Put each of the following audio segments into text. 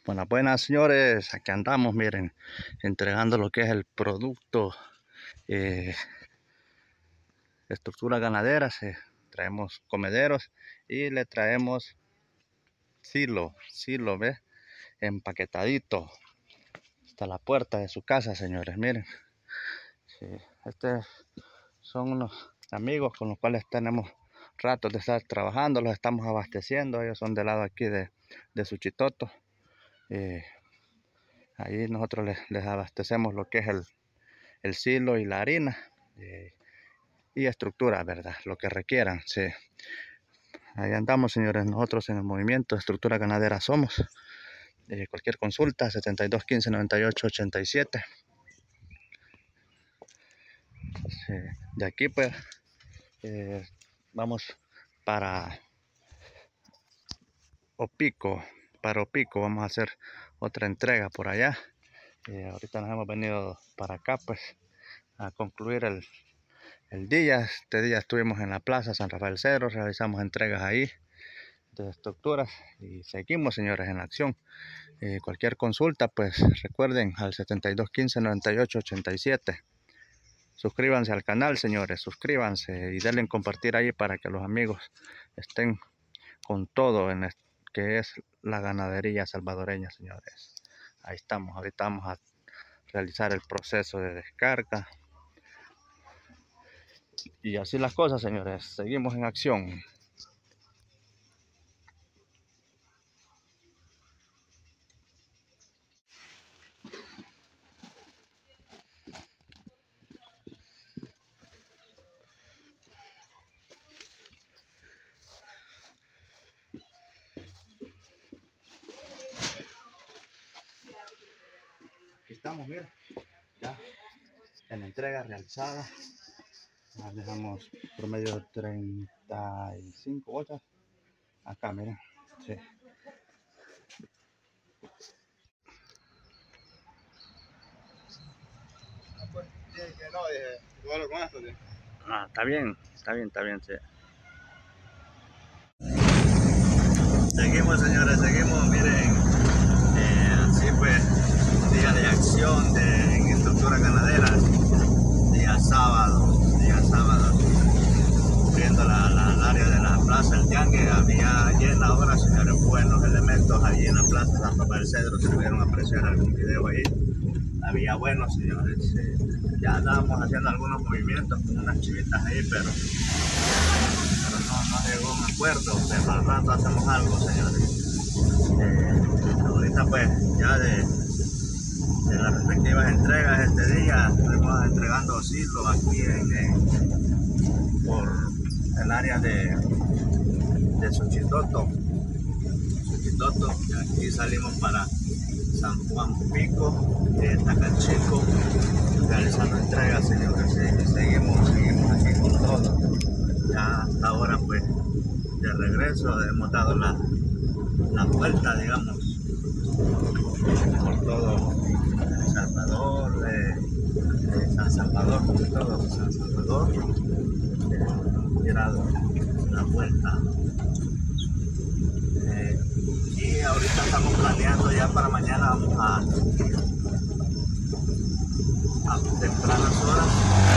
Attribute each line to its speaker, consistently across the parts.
Speaker 1: Buenas, buenas señores, aquí andamos, miren, entregando lo que es el producto, estructura ganadera. Traemos comederos y le traemos silo, ¿ves? Empaquetadito hasta la puerta de su casa, señores, miren. Sí, estos son unos amigos con los cuales tenemos ratos de estar trabajando, los estamos abasteciendo. Ellos son del lado aquí de Suchitoto. Ahí nosotros les abastecemos lo que es el silo y la harina, y estructura, ¿verdad? Lo que requieran, sí. Ahí andamos, señores, nosotros en el movimiento Estructura Ganadera somos. Cualquier consulta, 7215-9887. De aquí, pues, vamos para Opico. Para Opico vamos a hacer otra entrega por allá. Ahorita nos hemos venido para acá, pues, a concluir el día. Este día estuvimos en la plaza San Rafael Cedro, realizamos entregas ahí de estructuras y seguimos, señores, en acción. Cualquier consulta, pues recuerden al 7215-9887. Suscríbanse al canal, señores, suscríbanse y denle en compartir ahí para que los amigos estén con todo en que es la ganadería salvadoreña, señores. Ahí estamos, ahorita vamos a realizar el proceso de descarga. Y así las cosas, señores, seguimos en acción. Aquí estamos, miren, ya en la entrega realizada. Ya dejamos promedio 35 bolsas. Acá, miren, sí.
Speaker 2: Pues, dije que no, dije, bueno, con esto, tío.
Speaker 1: Está bien, sí.
Speaker 2: Seguimos, señores, seguimos, miren, así pues, día de acción en estructuras ganaderas, día sábado, viendo el área de la plaza El Tiangue, había llena ahora, señores, buenos elementos allí en la plaza San Rafael Cedro. Si pudieron apreciar algún video ahí, había buenos, señores. Ya andábamos haciendo algunos movimientos con unas chivitas ahí, pero no llegó a un acuerdo. Pero al rato hacemos algo, señores. Ahorita pues ya de las respectivas entregas este día estuvimos entregando silo aquí por el área de Suchitoto. Aquí salimos para San Juan Pico, Tacachico, realizando entregas, señores. Seguimos aquí con todo. Ya hasta ahora pues de regreso hemos dado la vuelta, digamos, por todo El Salvador, San Salvador, sobre todo San Salvador. Hemos dado la vuelta. Y ahorita estamos planeando ya para mañana, vamos a tempranas horas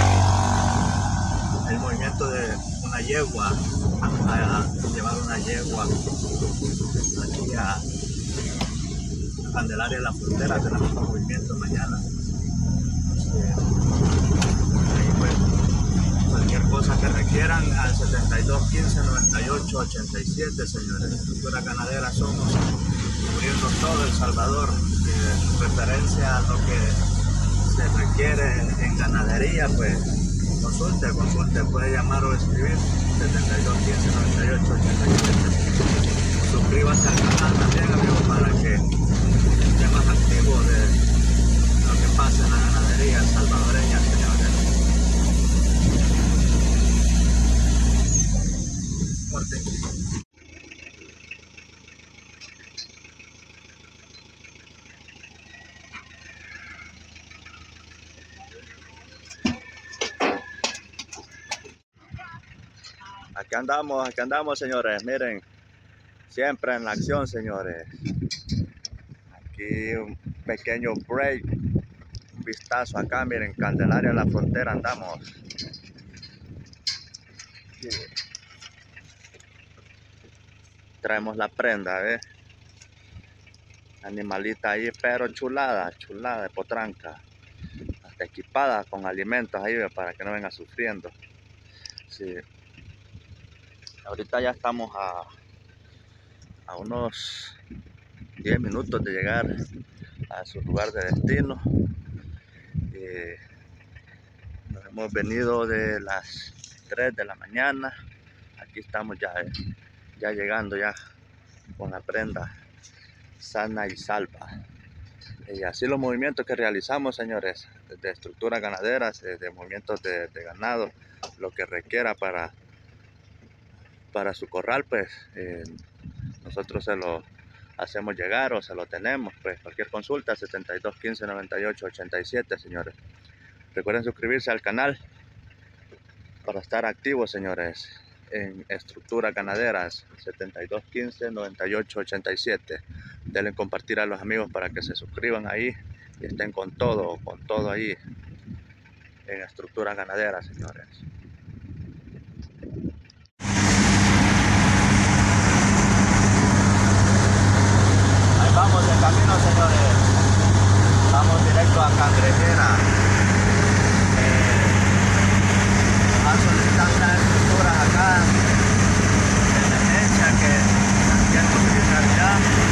Speaker 2: el movimiento de una yegua, a llevar una yegua aquí a Candelaria de la Frontera. Tenemos un movimiento mañana. Ahí pues, cualquier cosa que requieran al 7215-9887, señores. Estructura Ganadera somos, cubriendo todo El Salvador. Referencia a lo que se requiere en ganadería, pues consulte, puede llamar o escribir 7215-9887. Suscríbase al canal también, amigos, para que esté más activo de lo que pasa en la ganadería salvadoreña, señores. Fuerte.
Speaker 1: Aquí andamos, señores, miren, siempre en la acción, señores. Aquí un pequeño break, un vistazo acá, miren, Candelaria La Frontera andamos. Traemos la prenda, ¿ves? Animalita ahí, pero chulada, chulada de potranca. Hasta equipada con alimentos ahí, ¿ves? Para que no venga sufriendo. Sí. Ahorita ya estamos a unos 10 minutos de llegar a su lugar de destino. Nos hemos venido de las 3 de la mañana. Aquí estamos ya llegando ya con la prenda sana y salva. Y así los movimientos que realizamos, señores, de estructuras ganaderas, de movimientos de ganado, lo que requiera para su corral, pues nosotros se lo hacemos llegar o se lo tenemos. Pues cualquier consulta 72 15 98 87, señores. Recuerden suscribirse al canal para estar activos, señores, en estructuras ganaderas 72 15 98 87. Denle compartir a los amigos para que se suscriban ahí y estén con todo ahí en estructuras ganaderas, señores. Ahí vamos en camino, señores. Vamos directo a Cangrejera. A solicitar unas estructuras acá de emergencia que quiero utilizar ya.